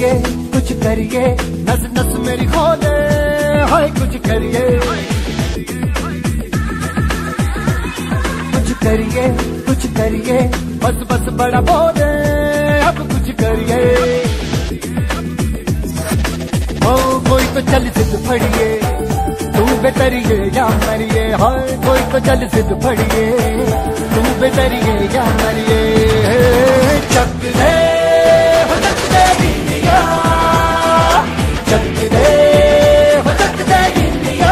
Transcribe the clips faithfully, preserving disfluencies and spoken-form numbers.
करिए कुछ करिए, नस नस मेरी खोले, हाय कुछ करिए कुछ करिए कुछ करिए, बस बस बड़ा बोले, अब कुछ करिए। ओ कोई तो चल सिद्ध फड़िए, तू बेतरिए या मरिए, हाय कोई तो चल सिद्ध फड़िए, तू बेतरिए या मरिए। चक दे हो चक दे इंडिया, चक दे हो चक दे इंडिया,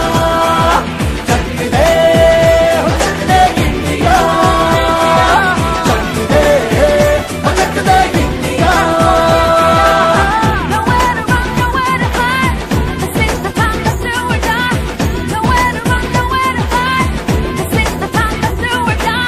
चक दे हो चक दे इंडिया, चक दे हो चक दे India. Nowhere to run, nowhere to hide. This is the time, let's do or die. Nowhere to run, nowhere to hide. This is the time, let's do or die.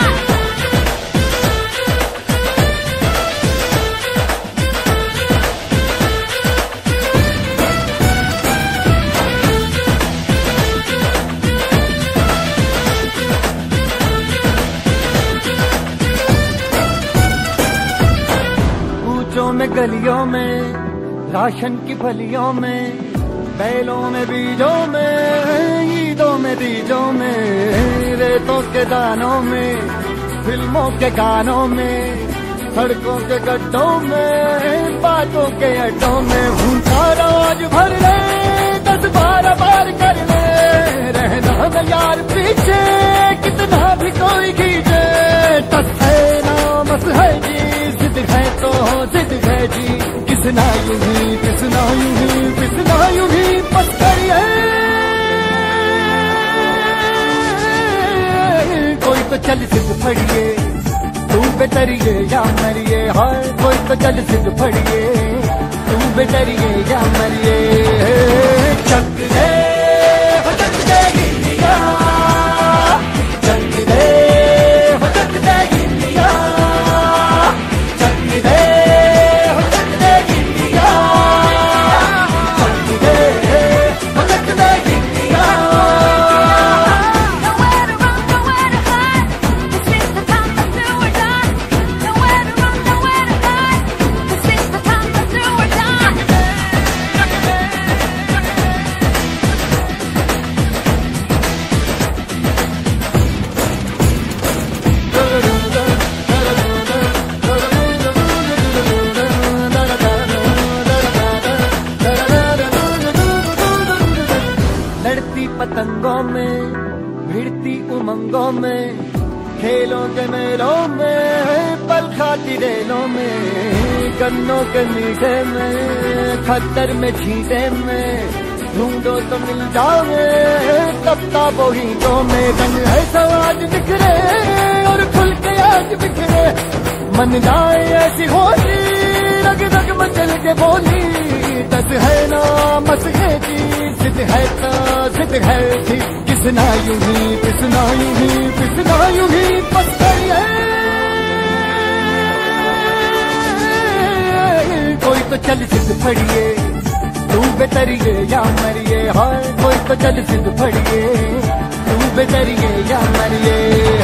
कूचों में गलियों में, राशन की फलियों में, बैलों में बीजों में, ईदों में दीजों में, रेतों के दानों में, फिल्मों के गानों में, सड़कों के गड्ढों में, बातों के अड्डों में, भूखा रोज भर ले, दस बारह बार कर ले, रहना न यार पीछे, कितना भी कोई खींचे, टस है ना मस है जी, जिद है तो जिद है जी, किसना यूं ही किसना यूं ही किसना यूं ही बस करिए। कोई तो चल सिद्ध फड़िए, तू बेतरिए या मरिए, हाय कोई तो चल सिद्ध फड़िए, तू बेतरिए या मरिए। चक दे हो चक दे इंडिया, चक दे हो चक दे इंडिया, चक दे हो चक दे इंडिया, चक दे हो चक दे India. Nowhere to run, nowhere to hide. This is the time, let's do or die. Nowhere to run, nowhere to hide. This is the time, let's do or die. लड़ती पतंगों में, भिड़ती उमंगों में, खेलों के मेलों में, पल खाती रेलों में, गन्नों के मीठे में, खद्दर में छींटे में, ढूंढो तो मिल जाओगे, तपता बोहीटों में, रंग है समाज बिखरे और खुल के आज बिखरे, मन जाए ऐसी होली, रग रग मचल के बोली, दस है ना मस है जी, जिद है तो जिद है जी, किसना यूं ही किसना यूं ही किसना यूं ही बस करिए। कोई तो चल सिद्ध फड़िए, तू बेतरिए या मरिए, हाय कोई तो चल सिद्ध फड़िए, तू बेतरिए या मरिए।